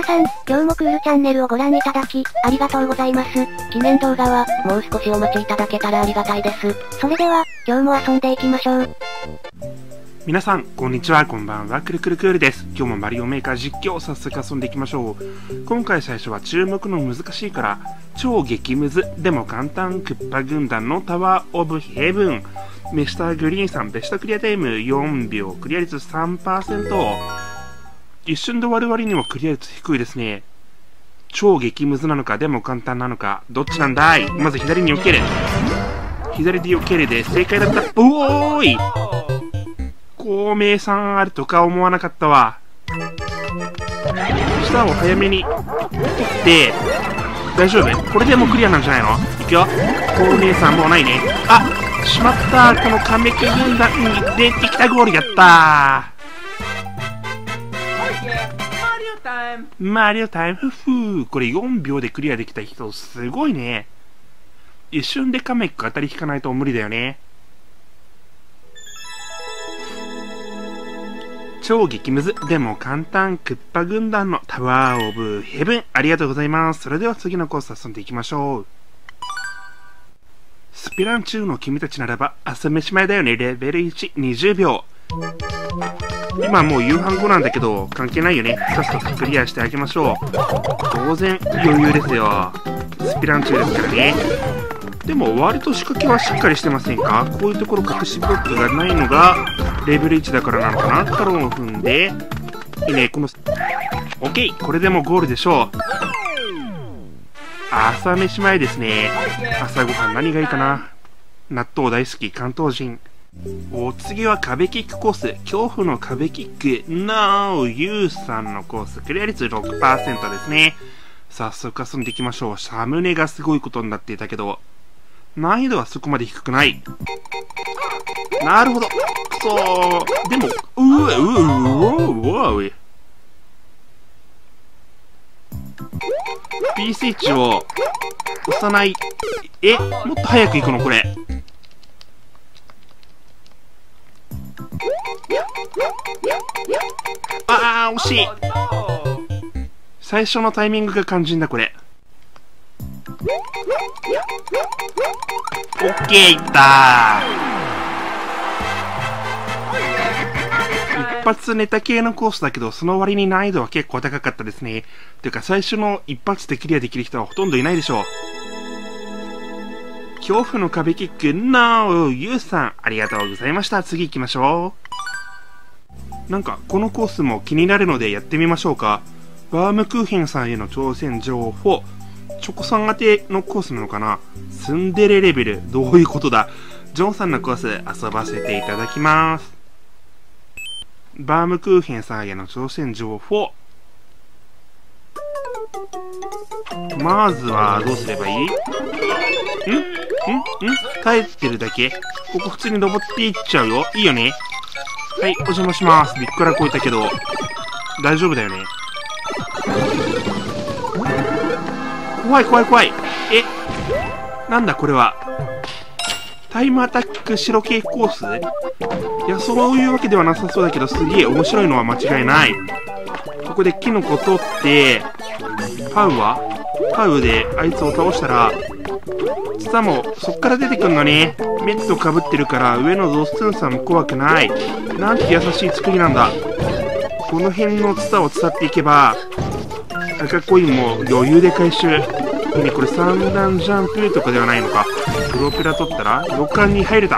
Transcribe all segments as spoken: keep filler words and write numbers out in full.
さん、今日もクールチャンネルをご覧いただき、ありがとうございます。記念動画は、もう少しお待ちいただけたらありがたいです。それでは、今日も遊んでいきましょう。 皆さん、こんにちは、こんばんは、くるくるクールです。今日もマリオメーカー実況、早速遊んでいきましょう。今回最初は注目の難しいから、超激ムズ、でも簡単、クッパ軍団のタワーオブヘブン。ミスターグリーンさん、ベストクリアタイムよんびょう、クリア率 さんパーセント。一瞬で終わる割にもクリア率低いですね。超激ムズなのか、でも簡単なのか、どっちなんだい？まず左に避ける。左で避けるで正解だった。おーい！孔明さんあるとか思わなかったわ。下を早めに取って、大丈夫？これでもうクリアなんじゃないの？いくよ。孔明さんもうないね。あ！しまった。このカメキ軍団に出てきたゴールやったー。マリオタイム、ふふこれよんびょうでクリアできた人、すごいね。一瞬でカメック当たり引かないと無理だよね。超激ムズ、でも簡単、クッパ軍団のタワーオブヘブン。ありがとうございます。それでは次のコース遊んでいきましょう。スピラン中の君たちならば、朝飯前だよね。レベルいち、にじゅうびょう。今もう夕飯後なんだけど、関係ないよね。さっさとクリアしてあげましょう。当然、余裕ですよ。スピラン中ですからね。でも、割と仕掛けはしっかりしてませんか？こういうところ隠しブロックがないのが、レベルいちだからなのかな？タロンを踏んで、いいね、この、オッケー！これでもゴールでしょう。朝飯前ですね。朝ごはん何がいいかな？納豆大好き、関東人。お次は壁キックコース。恐怖の壁キック。No! ユウさんのコース。クリア率 ろくパーセント ですね。早速遊んでいきましょう。サムネがすごいことになっていたけど、難易度はそこまで低くない。なるほど。くそー。でも、うわ、うわ、うわ、うわ、ピースイッチを押さない。え、もっと早く行くのこれ。あー、惜しい。最初のタイミングが肝心だ、これ。オッケー、いったー。一発ネタ系のコースだけど、その割に難易度は結構高かったですね。ていうか、最初の一発でクリアできる人はほとんどいないでしょう。恐怖の壁キック、No! ユウさん、ありがとうございました。次行きましょう。なんか、このコースも気になるのでやってみましょうか。バームクーヘンさんへの挑戦状報。チョコさん宛てのコースなのかな？ツンデレレベル。どういうことだ？ジョンさんのコース遊ばせていただきます。バームクーヘンさんへの挑戦状報。まずは、どうすればいい？ん？ん？ん？耐えてるだけ？ここ普通に登っていっちゃうよ。いいよね？はい、お邪魔します。びっくらこいたけど、大丈夫だよね。怖い怖い怖い。え？なんだこれは。タイムアタック白系コース？いや、そういうわけではなさそうだけど、すげえ面白いのは間違いない。ここでキノコ取って、パウはパウであいつを倒したら、ツタもそっから出てくんのね。メット被ってるから上のドストゥンさんも怖くない。なんて優しい作りなんだ。この辺のツタを伝っていけば、赤コインも余裕で回収。いいね、これさん段ジャンプとかではないのか。プロペラ取ったら予感に入れた。あ、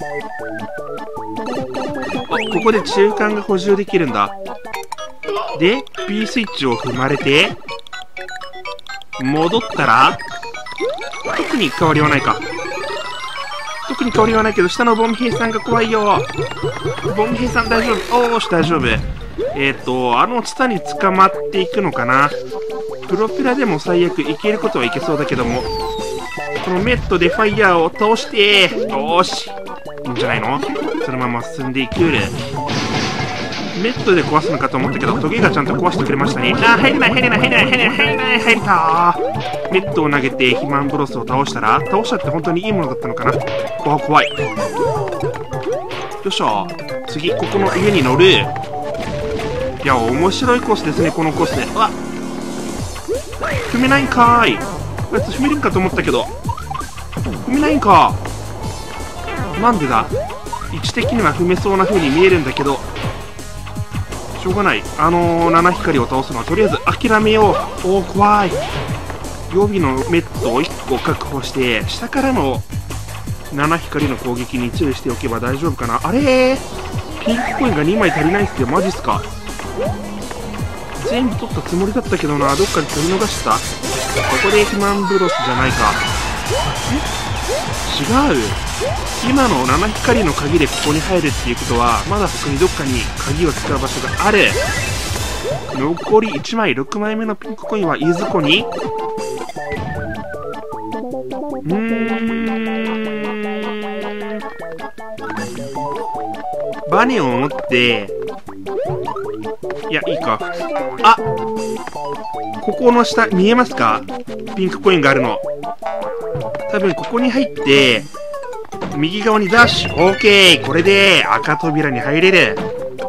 ここで中間が補充できるんだ。で、P スイッチを踏まれて、戻ったら、特に変わりはないか。特に変わりはないけど、下のボンヘイさんが怖いよ。ボンヘイさん大丈夫。おーし、大丈夫。えっと、あのツタに捕まっていくのかな。プロペラでも最悪いけることはいけそうだけども、このメットでファイヤーを倒して、よーし。いいんじゃないの？そのまま進んでいく。メットで壊すのかと思ったけど、トゲがちゃんと壊してくれましたね。あー、入れない、入れない、入れない、入れない、入れない、入れたー。メットを投げて肥満ブロスを倒したら、倒したって本当にいいものだったのかな。わ、怖い。よっしゃ。次、ここの上に乗る。いや、面白いコースですね、このコースで。うわ、 踏めないんかーい。あいつ踏めるんかと思ったけど。踏めないんか。なんでだ。位置的には踏めそうな風に見えるんだけど。しょうがない。あのー、七光を倒すのはとりあえず諦めよう。おお、怖い。予備のメットをいっこ確保して、下からの七光の攻撃に注意しておけば大丈夫かな。あれー、ピンクコインがにまい足りないっすよ。マジっすか。全部取ったつもりだったけどな。どっかで取り逃した。ここで肥満ブロスじゃないか。違う。今の七光の鍵でここに入るっていうことは、まだ他にどっかに鍵を使う場所がある。残りいちまい、ろくまいめのピンクコインはいずこに。うーん。バネを持って、いや、いいか。あ、ここの下、見えますか？ピンクコインがあるの。多分ここに入って、右側にダッシュ。オーケー。これで赤扉に入れる。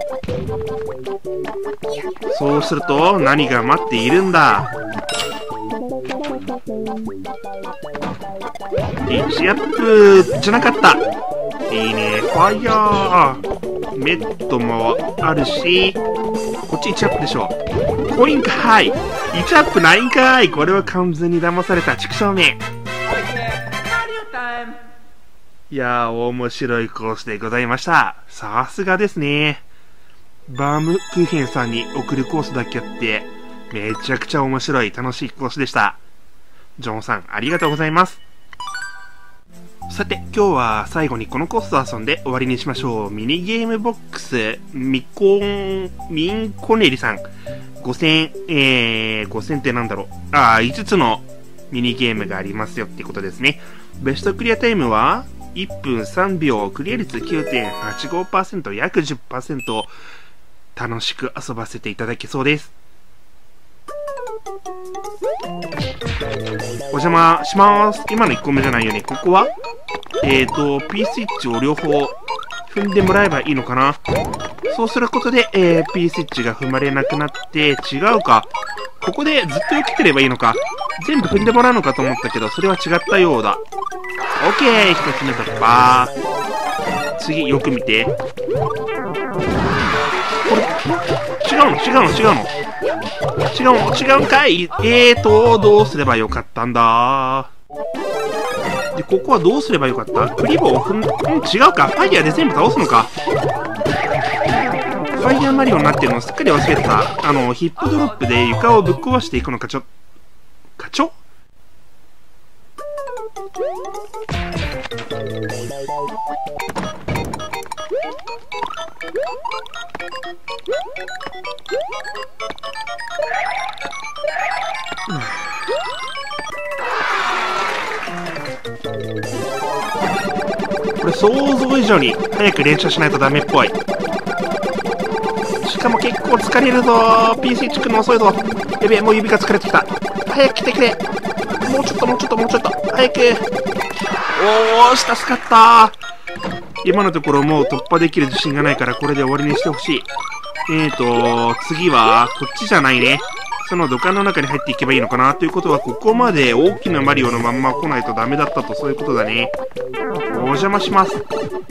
そうすると、何が待っているんだ。いちアップじゃなかった。いいね。ファイヤー。メットもあるし、こっちいちアップでしょ。コインかーい。いちアップないんかーい。これは完全に騙された。畜生め。いやー、面白いコースでございました。さすがですね。バームクーヘンさんに送るコースだけあって、めちゃくちゃ面白い、楽しいコースでした。ジョンさん、ありがとうございます。さて、今日は最後にこのコースを遊んで終わりにしましょう。ミニゲームボックス、ミコン、ミンコネリさん。ごせん、えー、ごせんってなんだろう。あー、いつつのミニゲームがありますよってことですね。ベストクリアタイムはいっぷんさんびょう、クリア率 きゅうてんはちごパーセント、約 じゅっパーセント、楽しく遊ばせていただけそうです。お邪魔します。今のいっこめじゃないよね。ここはえーと、P スイッチを両方踏んでもらえばいいのかな。そうすることで、えー、P スイッチが踏まれなくなって、違うか。ここでずっと避けてればいいのか。全部踏んでもらうのかと思ったけど、それは違ったようだ。オッケー、一つ目突破。次、よく見て。これ、違うの違うの違うの違うの違うんかい。えーと、どうすればよかったんだ。で、ここはどうすればよかった？クリボーを踏ん、うん、違うか。ファイヤーで全部倒すのか。ファイヤーマリオになってるのすっかり忘れてた。あの、ヒップドロップで床をぶっ壊していくのかちょ、かちょこれ想像以上に早く連射しないとダメっぽい。しかも結構疲れるぞー。 ピースイッチくんの遅いぞ。やべえ、もう指が疲れてきた。早く来てくれ。もうちょっともうちょっともうちょっと早く。おーし、助かったー。今のところもう突破できる自信がないからこれで終わりにしてほしい。えーと次はこっちじゃないね。その土管の中に入っていけばいいのかな。ということはここまで大きなマリオのまんま来ないとダメだったと、そういうことだね。お邪魔します。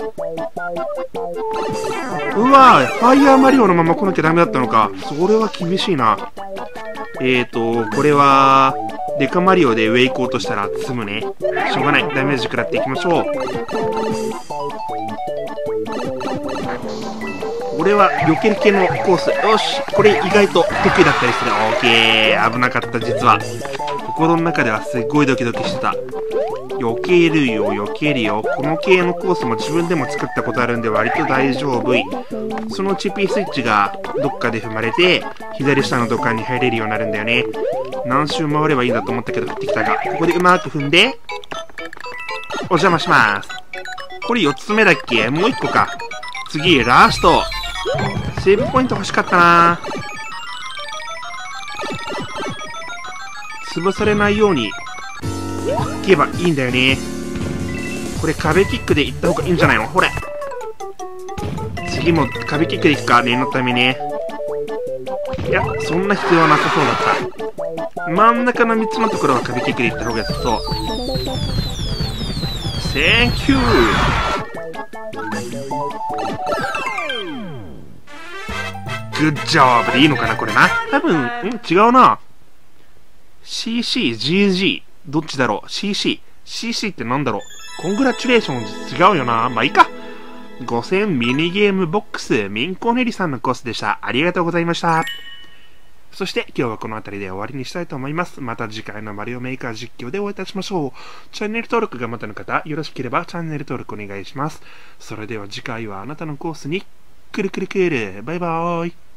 うわぁ、ファイヤーマリオのまま来なきゃダメだったのか。それは厳しいな。えーとこれはデカマリオで上行こうとしたら積むね。しょうがない。ダメージ食らっていきましょう。これは避ける系のコース。よし、これ意外と得意だったりする。オーケー、危なかった。実は心の中ではすっごいドキドキしてた。避けるよ避けるよ。この系のコースも自分でも作ったことあるんで割と大丈夫。そのうち P スイッチがどっかで踏まれて左下の土管に入れるようになるんだよね。何周回ればいいんだと思ったけど降ってきたが、ここでうまく踏んでお邪魔します。これよっつめだっけ。もういっこか。次ラスト。セーブポイント欲しかったな。潰されないようにいけばいいんだよね。これ壁キックでいった方がいいんじゃないの。ほれ、次も壁キックでいくか。念のためね。いや、そんな必要はなさそうだっ真ん中のみっつのところは壁キックでいった方が良さそう。センキュー。グッジョブでいいのかなこれな。多分、ん違うな。シーシー、ジージー。どっちだろう ?シーシー。シーシー ってなんだろう。コングラチュレーションズ違うよな。まあいいか。ごせんミニゲームボックス、ミンコネリさんのコースでした。ありがとうございました。そして今日はこの辺りで終わりにしたいと思います。また次回のマリオメーカー実況でお会いいたしましょう。チャンネル登録がまだの方、よろしければチャンネル登録お願いします。それでは次回はあなたのコースに、くるくるくる。バイバーイ。